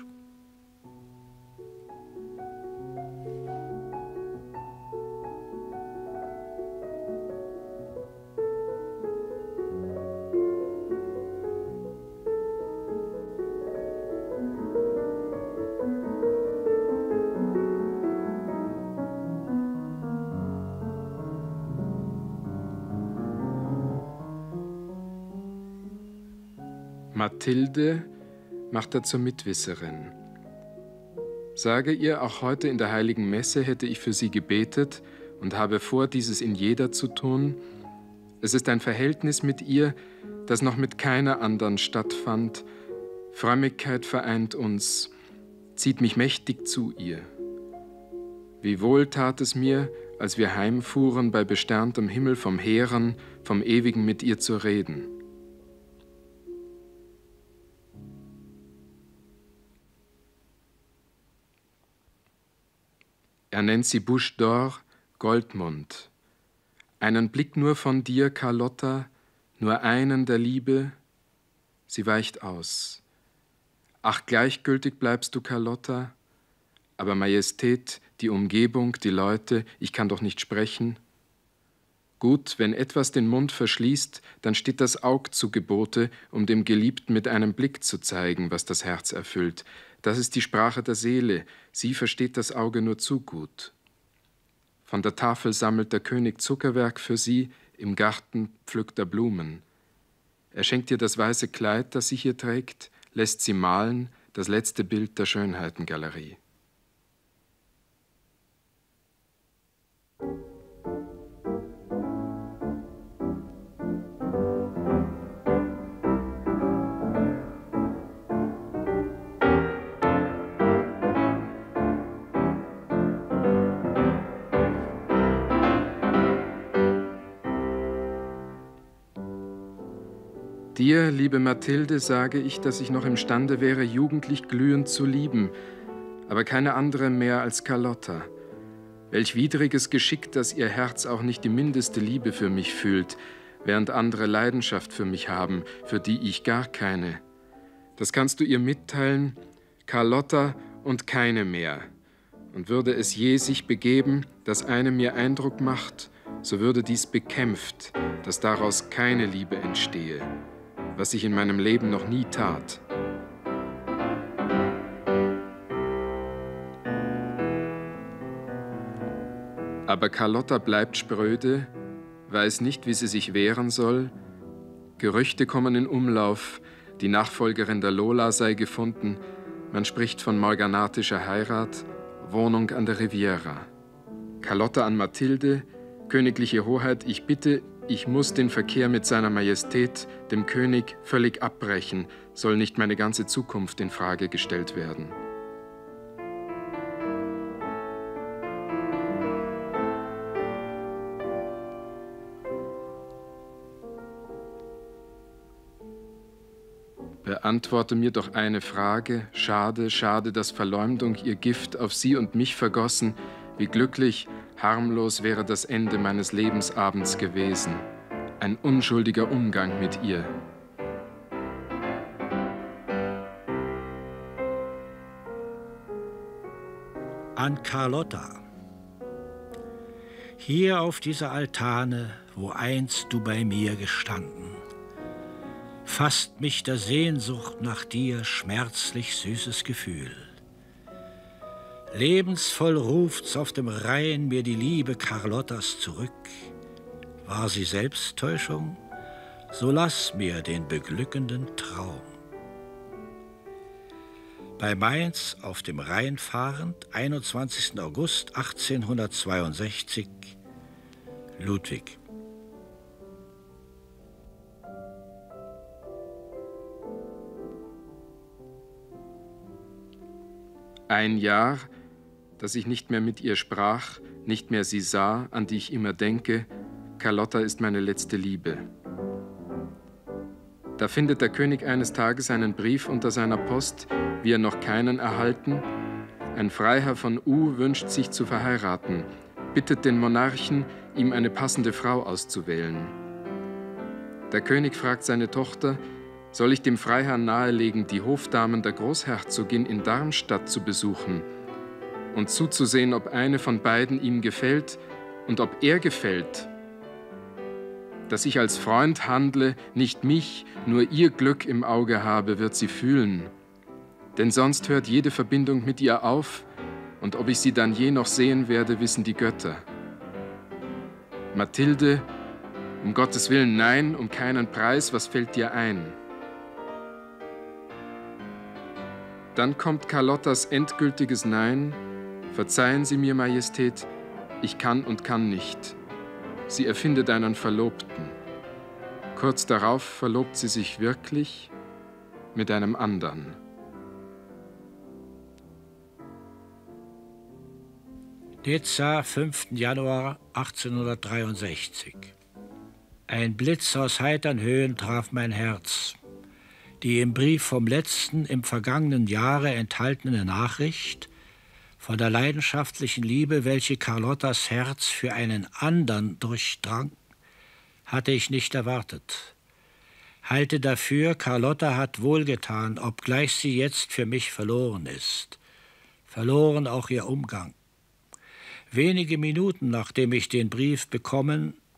Mathilde macht er zur Mitwisserin. Sage ihr, auch heute in der heiligen Messe hätte ich für sie gebetet und habe vor, dieses in jeder zu tun. Es ist ein Verhältnis mit ihr, das noch mit keiner anderen stattfand. Frömmigkeit vereint uns, zieht mich mächtig zu ihr. Wie wohl tat es mir, als wir heimfuhren, bei besterntem Himmel vom Heeren, vom Ewigen mit ihr zu reden. Er nennt sie Bouche d'Or, Goldmund. Einen Blick nur von dir, Carlotta, nur einen der Liebe, sie weicht aus. Ach, gleichgültig bleibst du, Carlotta, aber Majestät, die Umgebung, die Leute, ich kann doch nicht sprechen. Gut, wenn etwas den Mund verschließt, dann steht das Aug zu Gebote, um dem Geliebten mit einem Blick zu zeigen, was das Herz erfüllt. Das ist die Sprache der Seele. Sie versteht das Auge nur zu gut. Von der Tafel sammelt der König Zuckerwerk für sie, im Garten pflückt er Blumen. Er schenkt ihr das weiße Kleid, das sie hier trägt, lässt sie malen, das letzte Bild der Schönheitengalerie. Dir, liebe Mathilde, sage ich, dass ich noch imstande wäre, jugendlich glühend zu lieben, aber keine andere mehr als Carlotta. Welch widriges Geschick, dass ihr Herz auch nicht die mindeste Liebe für mich fühlt, während andere Leidenschaft für mich haben, für die ich gar keine. Das kannst du ihr mitteilen, Carlotta und keine mehr. Und würde es je sich begeben, dass eine mir Eindruck macht, so würde dies bekämpft, dass daraus keine Liebe entstehe, was ich in meinem Leben noch nie tat. Aber Carlotta bleibt spröde, weiß nicht, wie sie sich wehren soll. Gerüchte kommen in Umlauf, die Nachfolgerin der Lola sei gefunden. Man spricht von morganatischer Heirat, Wohnung an der Riviera. Carlotta an Mathilde, königliche Hoheit, ich bitte, ich muss den Verkehr mit seiner Majestät, dem König, völlig abbrechen, soll nicht meine ganze Zukunft in Frage gestellt werden. Beantworte mir doch eine Frage. Schade, schade, dass Verleumdung ihr Gift auf sie und mich vergossen. Wie glücklich, harmlos wäre das Ende meines Lebensabends gewesen. Ein unschuldiger Umgang mit ihr.
An Carlotta. Hier auf dieser Altane, wo einst du bei mir gestanden, fasst mich der Sehnsucht nach dir schmerzlich süßes Gefühl. Lebensvoll ruft's auf dem Rhein mir die Liebe Carlottas zurück. War sie Selbsttäuschung? So lass mir den beglückenden Traum. Bei Mainz auf dem Rhein fahrend, einundzwanzigsten August achtzehnhundertzweiundsechzig, Ludwig.
Ein Jahr, dass ich nicht mehr mit ihr sprach, nicht mehr sie sah, an die ich immer denke, Carlotta ist meine letzte Liebe. Da findet der König eines Tages einen Brief unter seiner Post, wie er noch keinen erhalten. Ein Freiherr von U wünscht sich zu verheiraten, bittet den Monarchen, ihm eine passende Frau auszuwählen. Der König fragt seine Tochter, soll ich dem Freiherrn nahelegen, die Hofdamen der Großherzogin in Darmstadt zu besuchen und zuzusehen, ob eine von beiden ihm gefällt und ob er gefällt, dass ich als Freund handle, nicht mich, nur ihr Glück im Auge habe, wird sie fühlen. Denn sonst hört jede Verbindung mit ihr auf, und ob ich sie dann je noch sehen werde, wissen die Götter. Mathilde, um Gottes Willen, nein, um keinen Preis, was fällt dir ein? Dann kommt Carlottas endgültiges Nein. Verzeihen Sie mir, Majestät, ich kann und kann nicht. Sie erfindet einen Verlobten. Kurz darauf verlobt sie sich wirklich mit einem anderen.
Nizza, fünften Januar achtzehnhundertdreiundsechzig. Ein Blitz aus heitern Höhen traf mein Herz. Die im Brief vom letzten, im vergangenen Jahre enthaltene Nachricht von der leidenschaftlichen Liebe, welche Carlottas Herz für einen andern durchdrang, hatte ich nicht erwartet. Halte dafür, Carlotta hat wohlgetan, obgleich sie jetzt für mich verloren ist. Verloren auch ihr Umgang. Wenige Minuten, nachdem ich den Brief bekommen,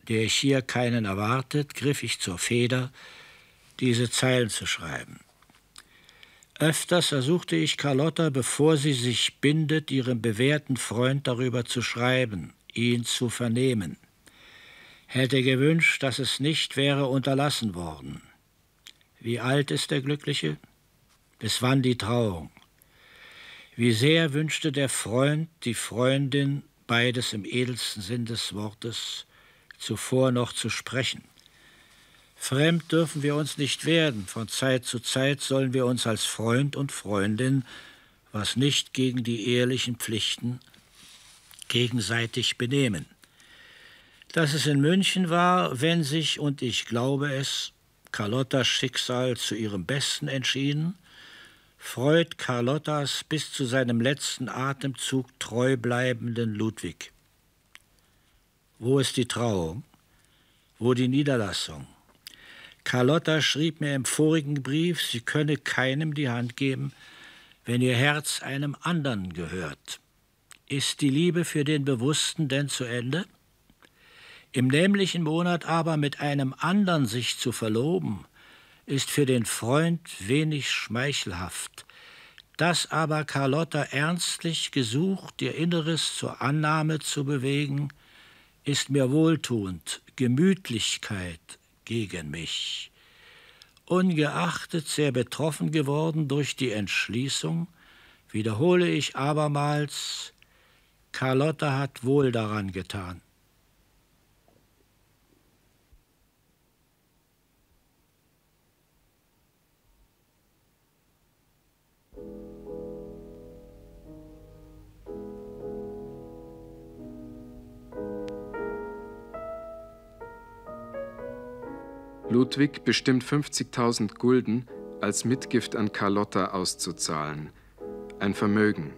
der ich hier keinen erwartet, griff ich zur Feder, diese Zeilen zu schreiben. Öfters ersuchte ich Carlotta, bevor sie sich bindet, ihrem bewährten Freund darüber zu schreiben, ihn zu vernehmen. Hätte gewünscht, dass es nicht wäre unterlassen worden. Wie alt ist der Glückliche? Bis wann die Trauung? Wie sehr wünschte der Freund, die Freundin, beides im edelsten Sinn des Wortes, zuvor noch zu sprechen. Fremd dürfen wir uns nicht werden, von Zeit zu Zeit sollen wir uns als Freund und Freundin, was nicht gegen die ehelichen Pflichten, gegenseitig benehmen. Dass es in München war, wenn sich, und ich glaube es, Carlottas Schicksal zu ihrem Besten entschieden, freut Carlottas bis zu seinem letzten Atemzug treu bleibenden Ludwig. Wo ist die Trauung? Wo die Niederlassung? Carlotta schrieb mir im vorigen Brief, sie könne keinem die Hand geben, wenn ihr Herz einem anderen gehört. Ist die Liebe für den Bewussten denn zu Ende? Im nämlichen Monat aber mit einem anderen sich zu verloben, ist für den Freund wenig schmeichelhaft. Das aber Carlotta ernstlich gesucht, ihr Inneres zur Annahme zu bewegen, ist mir wohltuend, Gemütlichkeit gegen mich. Ungeachtet sehr betroffen geworden durch die Entschließung, wiederhole ich abermals, Carlotta hat wohl daran getan.
Ludwig bestimmt fünfzigtausend Gulden als Mitgift an Carlotta auszuzahlen. Ein Vermögen.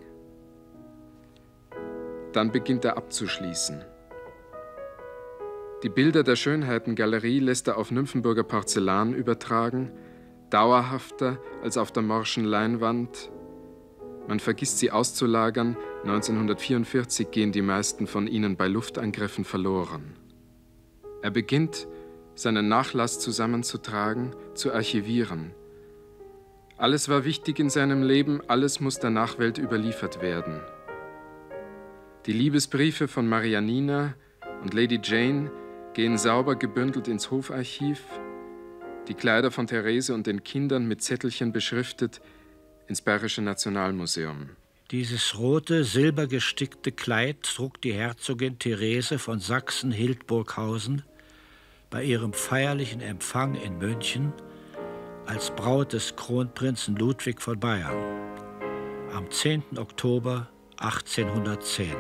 Dann beginnt er abzuschließen. Die Bilder der Schönheitengalerie lässt er auf Nymphenburger Porzellan übertragen, dauerhafter als auf der morschen Leinwand. Man vergisst sie auszulagern, neunzehnhundertvierundvierzig gehen die meisten von ihnen bei Luftangriffen verloren. Er beginnt, seinen Nachlass zusammenzutragen, zu archivieren. Alles war wichtig in seinem Leben, alles muss der Nachwelt überliefert werden. Die Liebesbriefe von Marianina und Lady Jane gehen sauber gebündelt ins Hofarchiv, die Kleider von Therese und den Kindern mit Zettelchen beschriftet ins Bayerische Nationalmuseum.
Dieses rote, silbergestickte Kleid trug die Herzogin Therese von Sachsen-Hildburghausen bei ihrem feierlichen Empfang in München als Braut des Kronprinzen Ludwig von Bayern am zehnten Oktober achtzehnhundertzehn.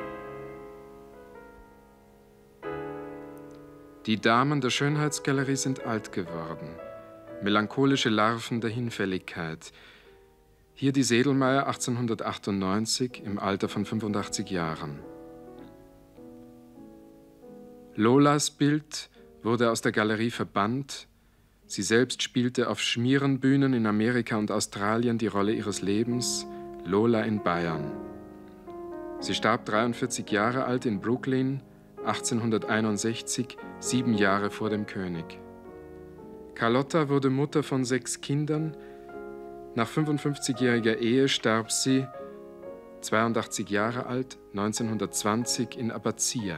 Die Damen der Schönheitsgalerie sind alt geworden, melancholische Larven der Hinfälligkeit. Hier die Sedlmayr achtzehnhundertachtundneunzig im Alter von fünfundachtzig Jahren. Lolas Bild wurde aus der Galerie verbannt. Sie selbst spielte auf Schmierenbühnen in Amerika und Australien die Rolle ihres Lebens, Lola in Bayern. Sie starb dreiundvierzig Jahre alt in Brooklyn, achtzehnhunderteinundsechzig, sieben Jahre vor dem König. Carlotta wurde Mutter von sechs Kindern. Nach fünfundfünfzigjähriger Ehe starb sie, zweiundachtzig Jahre alt, neunzehnhundertzwanzig in Abbazia.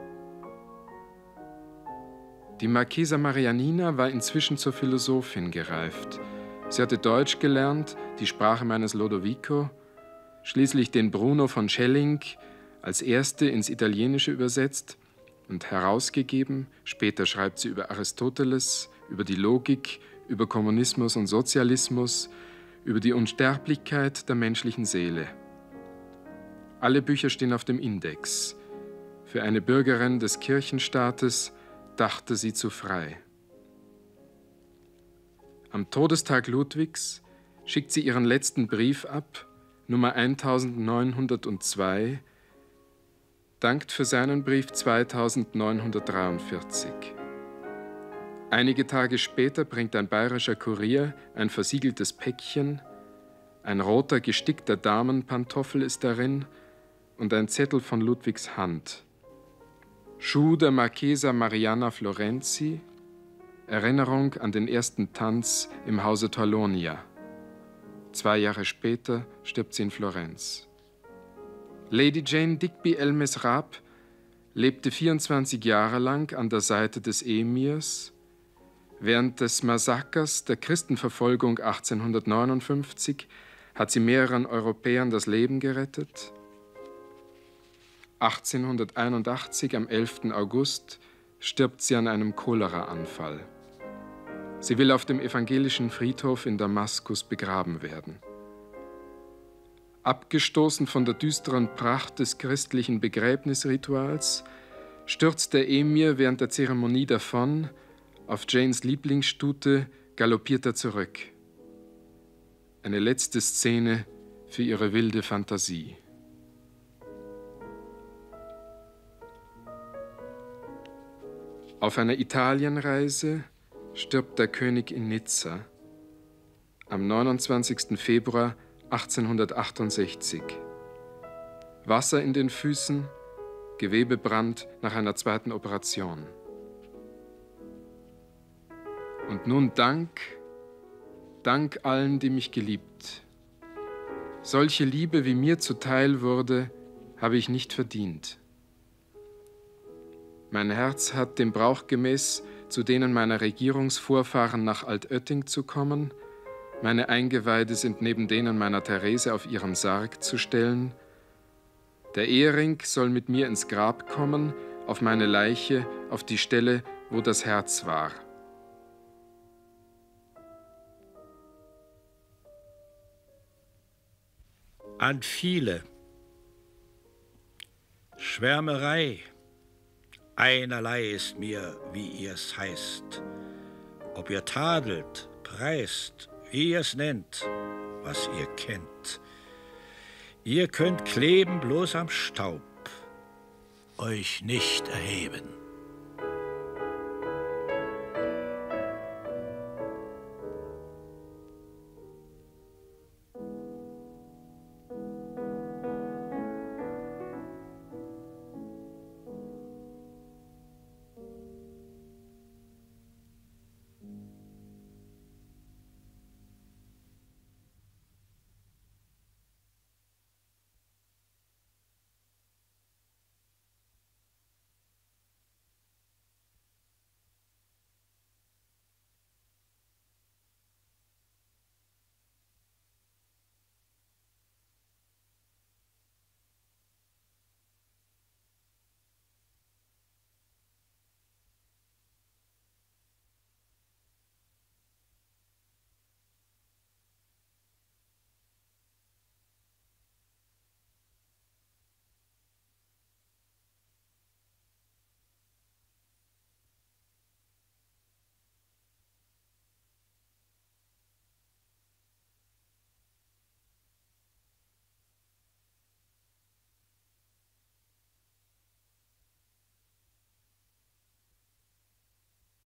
Die Marchesa Marianina war inzwischen zur Philosophin gereift. Sie hatte Deutsch gelernt, die Sprache meines Lodovico, schließlich den Bruno von Schelling als erste ins Italienische übersetzt und herausgegeben. Später schreibt sie über Aristoteles, über die Logik, über Kommunismus und Sozialismus, über die Unsterblichkeit der menschlichen Seele. Alle Bücher stehen auf dem Index. Für eine Bürgerin des Kirchenstaates dachte sie zu frei. Am Todestag Ludwigs schickt sie ihren letzten Brief ab, Nummer neunzehnhundertzwei, dankt für seinen Brief zweitausendneunhundertdreiundvierzig. Einige Tage später bringt ein bayerischer Kurier ein versiegeltes Päckchen, ein roter gestickter Damenpantoffel ist darin und ein Zettel von Ludwigs Hand. Schuh der Marchesa Marianna Florenzi, Erinnerung an den ersten Tanz im Hause Torlonia. Zwei Jahre später stirbt sie in Florenz. Lady Jane Digby El Mesrab lebte vierundzwanzig Jahre lang an der Seite des Emirs. Während des Massakers der Christenverfolgung achtzehnhundertneunundfünfzig hat sie mehreren Europäern das Leben gerettet. achtzehnhunderteinundachtzig, am elften August, stirbt sie an einem Choleraanfall. Sie will auf dem evangelischen Friedhof in Damaskus begraben werden. Abgestoßen von der düsteren Pracht des christlichen Begräbnisrituals, stürzt der Emir während der Zeremonie davon. Auf Janes Lieblingsstute galoppiert er zurück. Eine letzte Szene für ihre wilde Fantasie. Auf einer Italienreise stirbt der König in Nizza am neunundzwanzigsten Februar achtzehnhundertachtundsechzig. Wasser in den Füßen, Gewebebrand nach einer zweiten Operation. Und nun Dank, Dank allen, die mich geliebt. Solche Liebe, wie mir zuteil wurde, habe ich nicht verdient. Mein Herz hat dem Brauch gemäß, zu denen meiner Regierungsvorfahren nach Altötting zu kommen. Meine Eingeweide sind neben denen meiner Therese auf ihren Sarg zu stellen. Der Ehering soll mit mir ins Grab kommen, auf meine Leiche, auf die Stelle, wo das Herz war.
An viele. Schwärmerei. Einerlei ist mir, wie ihr's heißt. Ob ihr tadelt, preist, wie ihr's nennt, was ihr kennt. Ihr könnt kleben bloß am Staub, euch nicht erheben.